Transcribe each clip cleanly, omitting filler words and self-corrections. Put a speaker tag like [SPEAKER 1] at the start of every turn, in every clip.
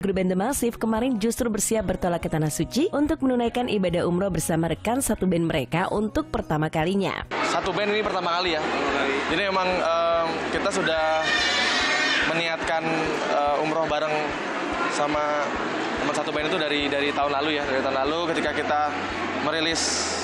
[SPEAKER 1] grup band The Massive kemarin justru bersiap bertolak ke Tanah Suci untuk menunaikan ibadah umroh bersama rekan satu band mereka untuk pertama kalinya.
[SPEAKER 2] Satu band ini pertama kali ya. Jadi memang kita sudah meniatkan umroh bareng sama teman satu band itu dari tahun lalu ya. Dari tahun lalu ketika kita merilis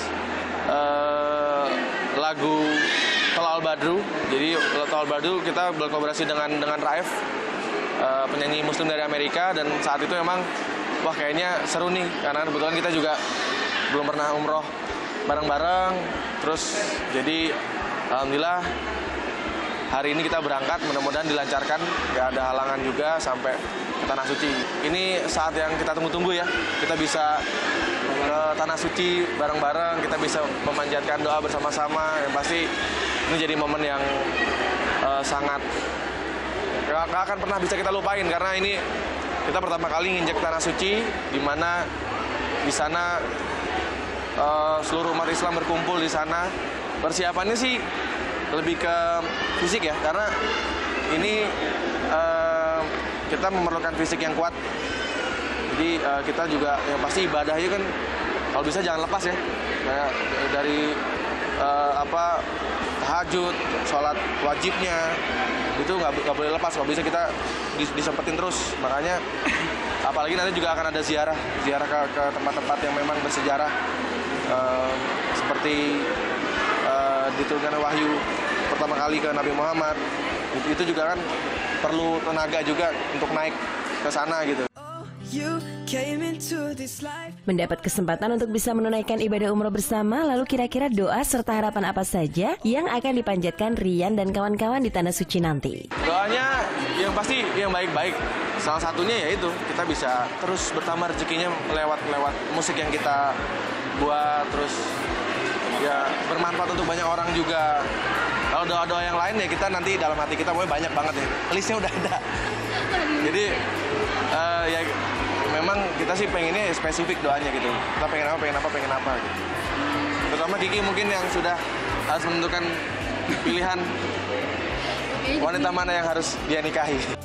[SPEAKER 2] lagu Tolal Badru. Jadi Tolal Badru kita berkolaborasi dengan Raif, penyanyi Muslim dari Amerika, dan saat itu memang wah kayaknya seru nih karena kebetulan kita juga belum pernah umroh bareng-bareng. Terus jadi alhamdulillah hari ini kita berangkat, mudah-mudahan dilancarkan, gak ada halangan juga sampai ke Tanah Suci. Ini saat yang kita tunggu-tunggu ya, kita bisa ke Tanah Suci bareng-bareng, kita bisa memanjatkan doa bersama-sama. Yang pasti ini jadi momen yang sangat gak akan pernah bisa kita lupain, karena ini kita pertama kali nginjek Tanah Suci, di mana di sana seluruh umat Islam berkumpul di sana. Persiapannya sih lebih ke fisik ya, karena ini kita memerlukan fisik yang kuat. Jadi kita juga yang pasti ibadahnya kan kalau bisa jangan lepas ya. Kayak dari tahajud, sholat wajibnya itu nggak boleh lepas. Kalau bisa kita disempetin terus. Makanya apalagi nanti juga akan ada ziarah ke tempat-tempat yang memang bersejarah, seperti diturunkan wahyu pertama kali ke Nabi Muhammad. Itu juga kan perlu tenaga juga untuk naik ke sana gitu.
[SPEAKER 1] Mendapat kesempatan untuk bisa menunaikan ibadah umroh bersama, lalu kira-kira doa serta harapan apa saja yang akan dipanjatkan Rian dan kawan-kawan di Tanah Suci nanti?
[SPEAKER 2] Doanya yang pasti yang baik-baik. Salah satunya yaitu kita bisa terus bertambah rezekinya lewat musik yang kita buat, terus ya bermanfaat untuk banyak orang juga. Kalau doa-doa yang lain ya kita nanti dalam hati kita pokoknya banyak banget ya. Listnya udah ada. Jadi ya memang kita sih pengennya spesifik doanya gitu. Kita pengen apa gitu. Terutama Kiki mungkin yang sudah harus menentukan pilihan wanita mana yang harus dia nikahi.